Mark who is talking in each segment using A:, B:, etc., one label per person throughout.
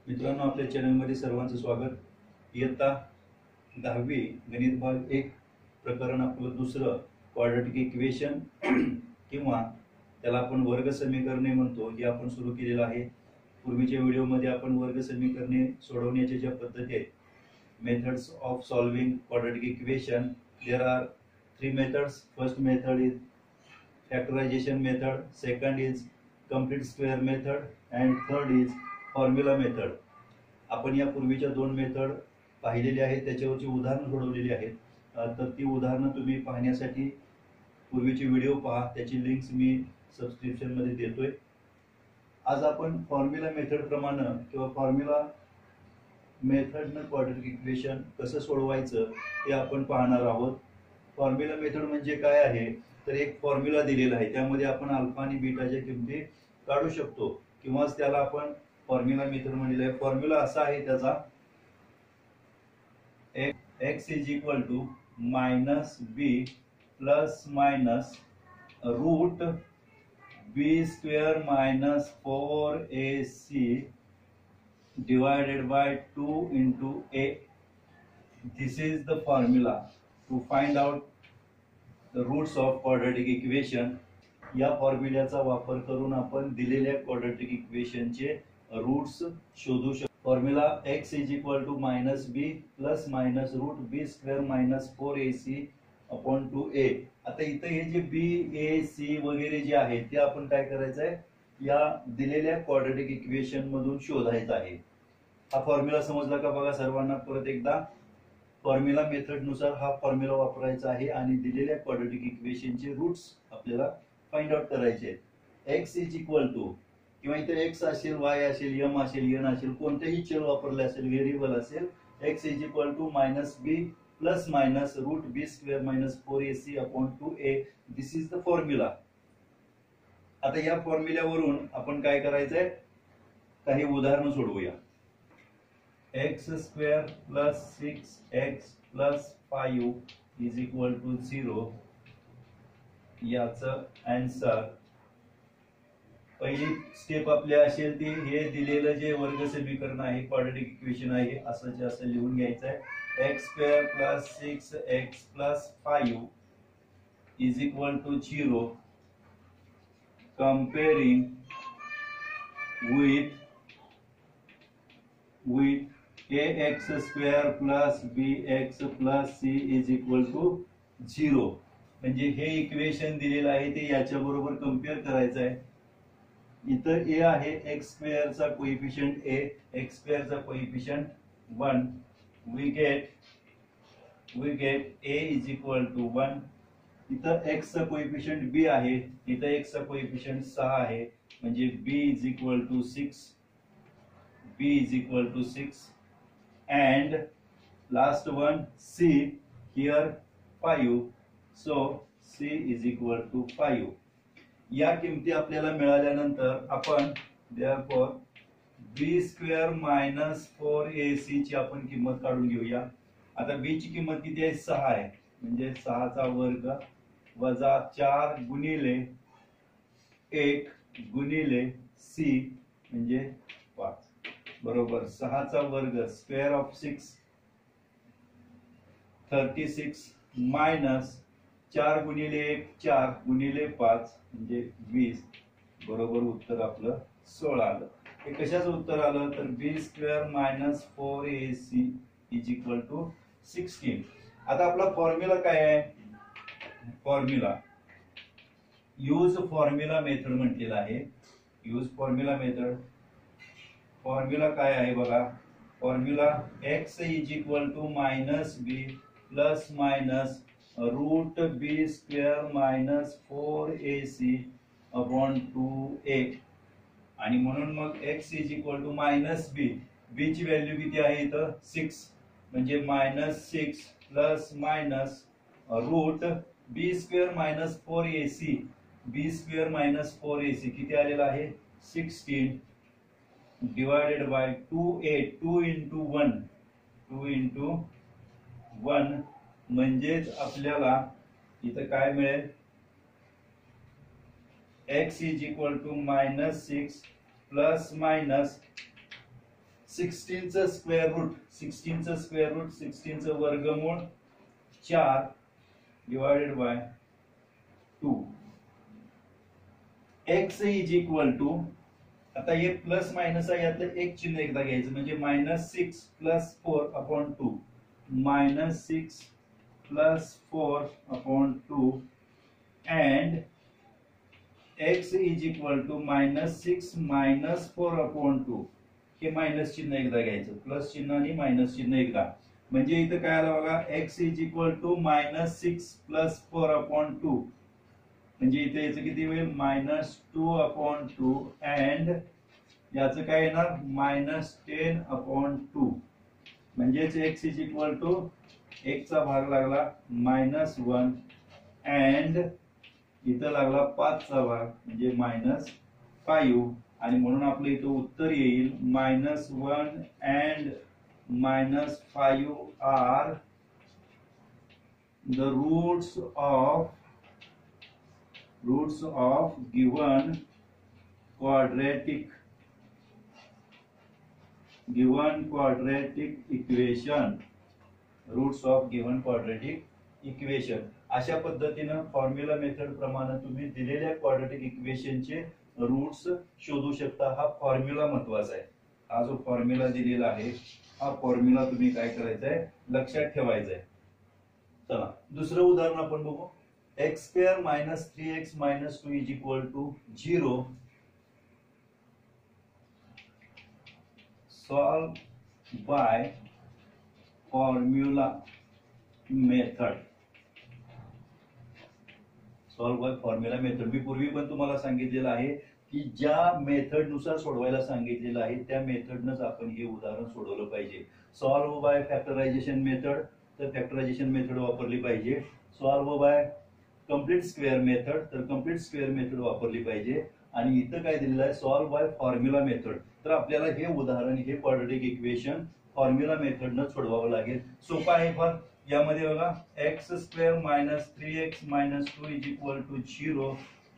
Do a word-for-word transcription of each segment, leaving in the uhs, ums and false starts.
A: मित्रांनो, आपल्या चॅनलमध्ये सर्वांचं स्वागत। इयत्ता दहावी गणित भाग एक प्रकरण आपलं दुसरं क्वाड्रॅटिक इक्वेशन किंवा त्याला आपण वर्ग समीकरणे म्हणतो हे आपण सुरू केलेलं आहे। पूर्वीच्या व्हिडिओमध्ये आपण वर्ग समीकरणे सोडवण्याच्या ज्या पद्धती आहेत, methods of solving quadratic equation, there are three methods. First method is factorization method, second is complete square method and third is formula method। आपण या पूर्वीच्या दोन मेथड पाहिलेली आहेत, त्याच्यावरची उदाहरणं सोडवलेली आहेत। तर ती उदाहरणं तुम्ही पाहण्यासाठी पूर्वीचे व्हिडिओ पहा, त्याची लिंक्स मी सबस्क्रिप्शन मध्ये देतोय। आज आपण फॉर्म्युला मेथड प्रमाणे किंवा फॉर्म्युला मेथडने क्वाड्रॅटिक इक्वेशन कसं सोडवायचं हे आपण पाहणार आहोत। फॉर्म्युला मेथड म्हणजे काय आहे, तर एक फॉर्म्युला दिलेला आहे, त्यामध्ये आपण अल्फा आणि बीटाच्या किमती काढू शकतो किंवा त्याला आपण फॉर्म्युला मेथड म्हणलेला आहे। फॉर्म्युला असा आहे त्याचा, x is equal to minus b plus minus root b square minus four a c divided by two into a. This is the formula to find out the roots of quadratic equation। या फॉर्म्युल्याचा वापर करून आपण दिलेल्या quadratic इक्वेशनचे roots शोधू शकतो। Formula x is equal to minus b plus minus root b square minus four a c upon two a. आता इथे हे जे बी ए सी वगैरे जे आहे ते आपण काय करायचं आहे, या दिलेल्या क्वाड्रॅटिक इक्वेशन मधून शोधायचं आहे। हा फॉर्म्युला समजला का बघा सर्वांना? परत एकदा, फॉर्म्युला मेथड नुसार हा फॉर्म्युला वापरायचा आहे आणि दिलेल्या क्वाड्रॅटिक इक्वेशनचे रूट्स आपल्याला फाइंड आउट करायचे आहेत। x इज इक्वल टू किंवा इथे x असेल, y असेल, m असेल, n असेल, कोणतेही चल वापरले असेल, व्हेरिएबल असेल, x is equal to minus b plus minus root b square minus four a c upon two a. This is the formula. आता या फॉर्म्युल्यावरून आपण काय करायचंय, काही उदाहरणं सोडवूया। x square plus six x plus five is equal to zero. याचं answer, पहिली स्टेप आपल्या असेल ती, हे दिलेलं जे वर्ग समीकरण आहे, क्वाड्रॅटिक इक्वेशन आहे, असं असं लिहून घ्यायचं आहे। X square plus six x plus five is equal to zero comparing with with a x square plus b x plus c is equal to zero. म्हणजे हे इक्वेशन दिलेलं आहे ते याच्या बरोबर कम्पेअर करायचं आहे। इथं ए आहे, एक्स स्क्वेअरचा कोएफिशियंट ए, एक्स स्क्वेअरचा coefficient one. We get we get a is equal to one. इथं एक्स चा कोएफिशियंट बी आहे, इथं एक्स चा कोएफिशियंट सहा आहे, म्हणजे b is equal to six b is equal to six, and last one c, here five, so c is equal to five। या किमती आपल्याला मिळाल्यानंतर आपण therefore b square minus four a c ची आपण किंमत काढून घेऊया। आता b ची किंमत किती आहे? सहा आहे, म्हणजे सहा चा वर्ग वजा चार गुणिले एक गुणिले c म्हणजे पाच, बरोबर सहा चा वर्ग square of six thirty six minus चार गुणिले एक चार गुणिले पाच म्हणजे वीस, बरोबर उत्तर आपलं सोळा आलं। हे कशाचं उत्तर आलं, तर b square minus four a c is equal to sixteen. आता आपला फॉर्म्युला काय आहे? फॉर्म्युला यूज फॉर्म्युला मेथड म्हटलेला आहे। यूज फॉर्म्युला मेथड, फॉर्म्युला काय आहे बघा, formula x is equal to minus b plus minus root b square minus four a c upon two a. आणि म्हणून मग x is equal to minus b, b ची value किती आहे इथं? सिक्स, म्हणजे minus six plus minus root b square minus four a c, b square minus four a c किती आलेला आहे? Sixteen divided by two a, two into one, two into one, म्हणजेच आपल्याला इथं काय मिळेल, x is equal to minus six plus minus सिक्स्टीनचं square root सिक्स्टीनचं स्क्वेअर रूट सिक्स्टीनचं वर्गमूळ चार divided by two. X is equal to, आता हे प्लस मायनस आहे यातलं एक चिन्ह एकदा घ्यायचं म्हणजे minus six plus four upon two minus six plus four upon two and x is equal to minus six minus four upon two. हे मायनस चिन्ह एकदा घ्यायचं, प्लस चिन्ह आणि मायनस चिन्ह एकदा, म्हणजे इथं काय आलं बघा, x is equal to minus six plus four upon two, म्हणजे इथे याचं किती होईल minus two upon two and याचं काय येणार मायनस टेन अपॉन टू, म्हणजेच एक्स इज इक्वल टू एक चा भाग लागला मायनस वन अँड इथं लागला पाचचा भाग म्हणजे मायनस फाईव्ह, आणि म्हणून आपलं इथं उत्तर येईल minus one and minus five are the roots of roots of given quadratic given quadratic equation. Roots of given quadratic equation. अशा पद्धतीनं फॉर्म्युला मेथड प्रमाणे तुम्ही दिलेल्या क्वाड्रॅटिक इक्वेशनचे रूट्स शोधू शकता. हा फॉर्म्युला महत्वाचा आहे. हा जो फॉर्म्युला दिलेला आहे हा फॉर्म्युला तुम्ही काय करायचा आहे लक्षात ठेवायचा आहे. चला दुसरं उदाहरण आपण बघू. X square minus three x minus two is equal to zero. Solve by formula method. Solve by formula method. मी पूर्वी पण तुम्हाला सांगितलेलं आहे की ज्या मेथड नुसार सोडवायला सांगितलेलं आहे त्या मेथडनंच आपण हे उदाहरण सोडवलं पाहिजे. सॉल्व बाय फॅक्टरायझेशन मेथड तर फॅक्टरायझेशन मेथड वापरली पाहिजे. Solve by complete square method तर कंप्लीट स्क्वेअर मेथड वापरली पाहिजे. आणि इथं काय दिलेलं आहे सॉल्व बाय फॉर्म्युला मेथड. तर आपल्याला हे उदाहरण हे क्वाड्रॅटिक इक्वेशन फॉर्म्युला मेथडनं सोडवावं लागेल. सोपं आहे फार. यामध्ये बघा x square minus three x minus two is equal to zero.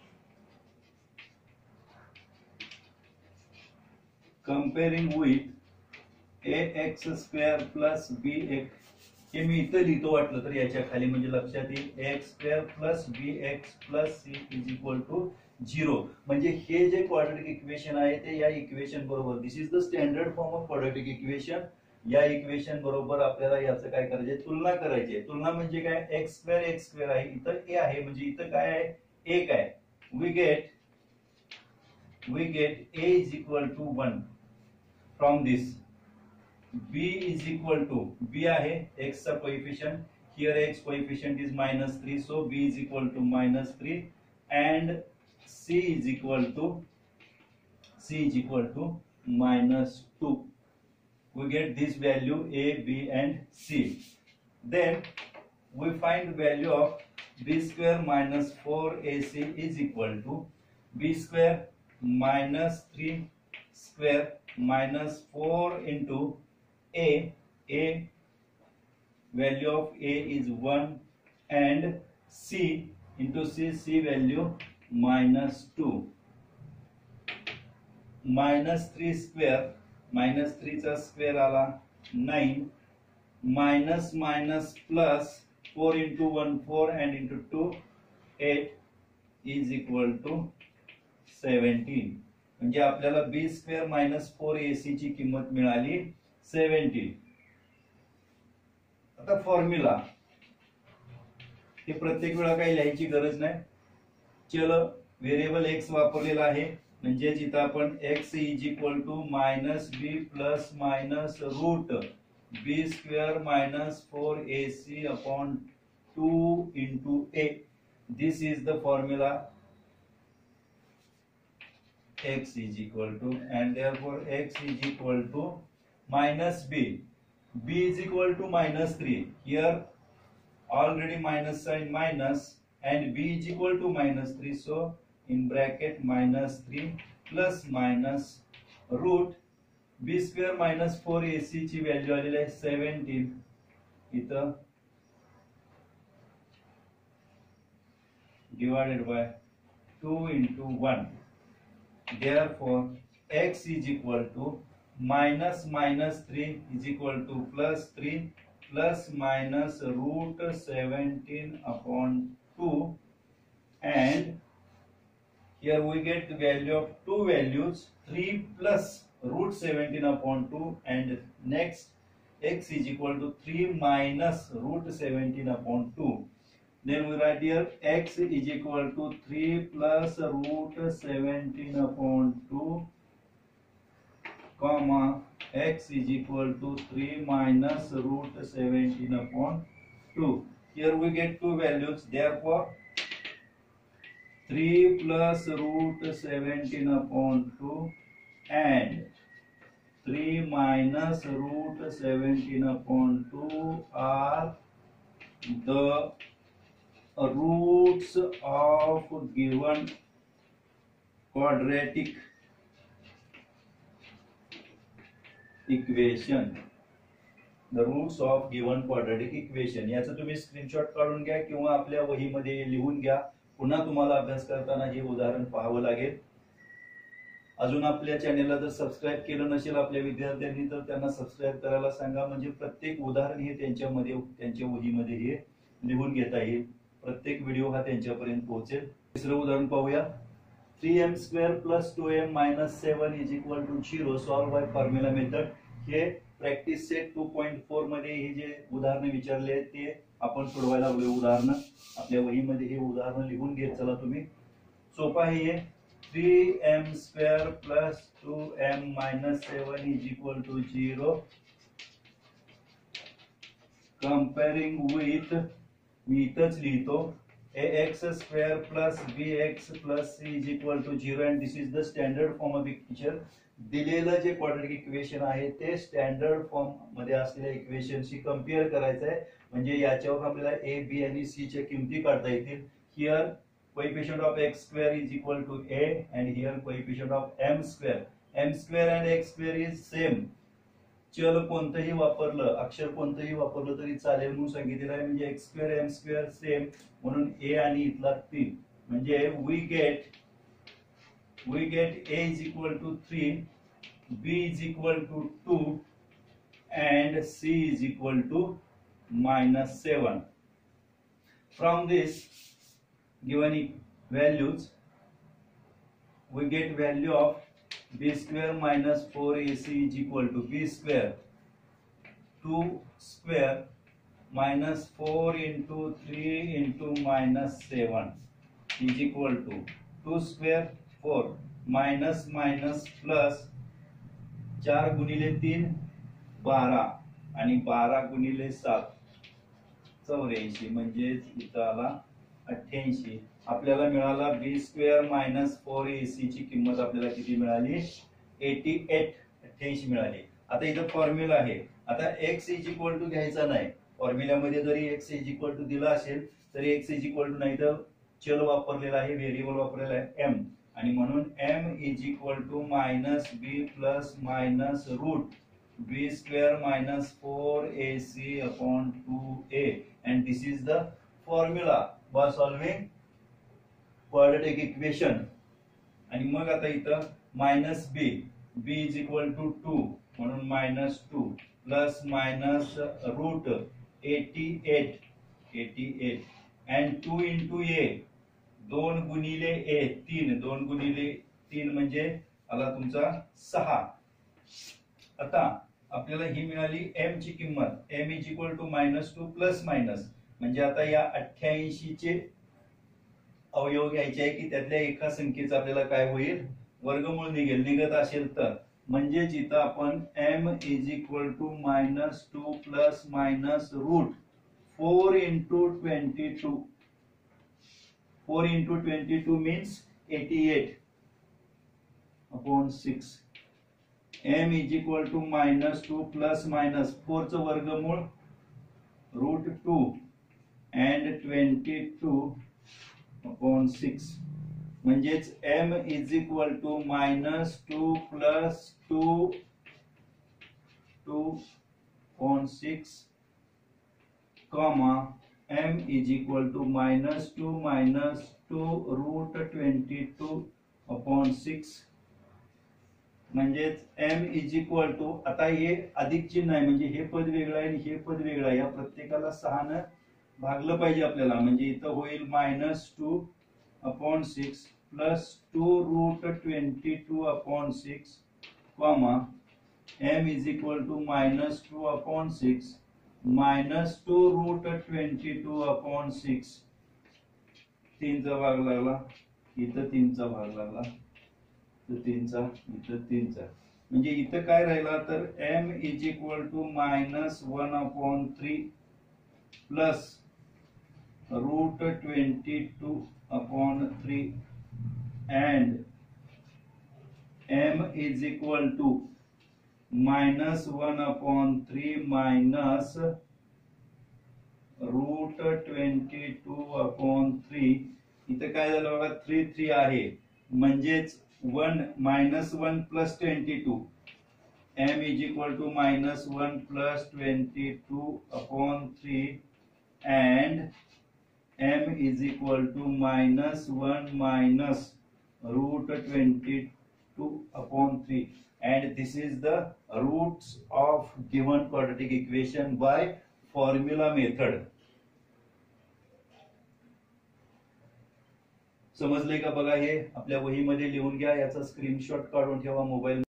A: Comparing with a x square plus b x. हे मी इथं लिहितो वाटलं तर याच्या खाली म्हणजे लक्षात येईल x square plus b x plus c is equal to zero. म्हणजे हे जे क्वाड्रॅटिक इक्वेशन आहे ते या इक्वेशन बरोबर this is the standard form of quadratic equation. या इक्वेशन बरोबर आपल्याला याचं काय करायचंय तुलना करायची आहे. तुलना म्हणजे काय एक्स स्क्वेअर एक्स स्क्वेअर आहे इथं ए आहे म्हणजे इथं काय आहे एक आहे. We get we get a is equal to one from this. b is equal to b आहे x चा coefficient. here x coefficient is minus three so b is equal to minus three and c is equal to c is equal to minus two. We get this value a b and c. Then we find value of b square minus four a c is equal to b square minus three square minus four into a. A value of a is one and c into c c value minus two. Minus three square minus three चा square आला nine minus minus plus four into one four and into two eight is equal to seventeen. म्हणजे आपल्याला b square minus four a c ची किंमत मिळाली seventeen. आता formula हे प्रत्येक वेळा काही लिहायची गरज नाही. चल व्हेरिएबल एक्स वापरलेला आहे म्हणजे इथं आपण x is equal to minus b plus minus root b square minus four a c upon two into a. This is the formula x is equal to and therefore x is equal to minus b. b is equal to minus three. Here already minus sign minus and b is equal to minus three. So in bracket minus three plus minus root b square minus four a c ची value आलेली आहे seventeen. इथं divided by two into one. Therefore x is equal to minus minus three is equal to plus three plus minus root seventeen upon two, and here we get the value of two values, three plus root seventeen upon two, and next x is equal to three minus root seventeen upon two. Then we write here x is equal to three plus root seventeen upon two, comma x is equal to three minus root seventeen upon two. Here we get two values, therefore three plus root seventeen upon two and three minus root seventeen upon two are the roots of given quadratic equation. The roots of given quadratic equation. याचं तुम्ही screenshot काढून घ्या किंवा आपल्या वहीमध्ये लिहून घ्या. पुन्हा तुम्हाला अभ्यास करताना हे उदाहरण पाहावं लागेल. अजून आपल्या चॅनलला जर सबस्क्राइब केलं नसेल आपल्या विद्यार्थ्यांनी तर त्यांना सबस्क्राइब करायला सांगा, म्हणजे प्रत्येक उदाहरण हे त्यांच्यामध्ये त्यांच्या वहीमध्ये हे लिहून घेता येईल. प्रत्येक व्हिडिओ हा त्यांच्यापर्यंत पोहोचेल. तिसरं उदाहरण पाहूया. Three m square plus two m minus seven is equal to zero solve by formula method. हे practice set two point four मध्ये हे जे उदाहरण विचारले आहेत ते आपण सोडवायला लागलो. उदाहरण आपल्या वहीमध्ये हे उदाहरण लिहून घेत चला तुम्ही. सोपा आहे हे. Three m square plus two m minus seven is equal to zero comparing with, मी इथंच लिहितो, a x square plus b x plus c is equal to zero and this is the standard form of equation. दिलेलं जे quadratic equation आहे ते standard form मध्ये असलेल्या इक्वेशनशी compare करायचं आहे, म्हणजे याच्यावर आपल्याला ए बी आणि सी च्या किमती काढता येतील. Here coefficient of x square is equal to a and here coefficient of m square. M square and x square is same. चल कोणतंही वापरलं, अक्षर कोणतंही वापरलं तरी चालेल म्हणून सांगितलेलं आहे, म्हणजे x square m square same म्हणून ए आणि इथला तीन, म्हणजे we get we get a is equal to three, b is equal to two and c is equal to minus seven. From this given values we get value of b square minus four a c is equal to b square two square minus four into three into minus seven is equal to two square four minus minus plus चार गुणिले तीन बारा आणि बारा गुणिले सात चौऱ्याऐंशी, म्हणजे इथं आला अठ्ठ्याऐंशी. आपल्याला मिळाला b square minus four a c ची किंमत आपल्याला किती मिळाली? एटी एट, अठ्ठ्याऐंशी मिळाली. आता इथं फॉर्म्युला आहे. आता एक्स इज इक्वल टू घ्यायचा नाही. फॉर्म्युल्यामध्ये जरी एक्स इज इक्वल टू दिला असेल तरी एक्स इज इक्वल टू नाही तर चल वापरलेला आहे, व्हेरिएबल वापरलेला आहे एम, आणि म्हणून m is equal to minus b plus minus root b square minus four a c upon two a and this is the formula for solving quadratic equation. आणि मग आता इथं minus b, b is equal to two म्हणून minus two plus minus root eighty eight eighty eight and two into a, दोन गुणिले ए तीन, दोन गुणिले तीन म्हणजे आला तुमचा सहा. आता आपल्याला ही मिळाली एम ची किंमत. M is equal to minus two plus minus, म्हणजे आता या अठ्ठ्याऐंशी चे अवयव घ्यायचे आहे की त्यातल्या एका संख्येचा आपल्याला काय होईल? वर्गमूळ निघेल. निघत असेल तर म्हणजे जिथं आपण m is equal to minus two plus minus root four into twenty two, four into twenty-two means eighty-eight upon six. m is equal to minus two plus minus four चं वर्गमूळ root two and twenty-two upon six, म्हणजेच m is equal to minus two plus two two upon six comma m is equal to minus two minus two root twenty-two upon six म्हणजेच m is equal to, आता हे अधिक चिन्ह आहे म्हणजे हे पद वेगळं आहे आणि हे पद वेगळं आहे, या प्रत्येकाला सहानं भागलं पाहिजे आपल्याला. म्हणजे इथं होईल minus two upon six plus two root twenty two upon six comma m is equal to minus two upon six minus two root twenty two upon six. तीनचा भाग लागला, इथं तीनचा भाग लागला, तीनचा इथं तीनचा. म्हणजे इथं काय राहिला तर m is equal to minus one upon three plus root twenty two upon three and m is equal to minus one upon three minus root twenty two upon three. इथं काय झालं बघा, थ्री थ्री आहे म्हणजेच one minus one plus twenty two. M is equal to minus one plus twenty two upon three and m is equal to minus one minus root twenty two upon three. And this is the roots of given quadratic equation by formula method. समजले का बघा, हे आपल्या वहीमध्ये लिहून घ्या, याचा screenshot काढून ठेवा मोबाईल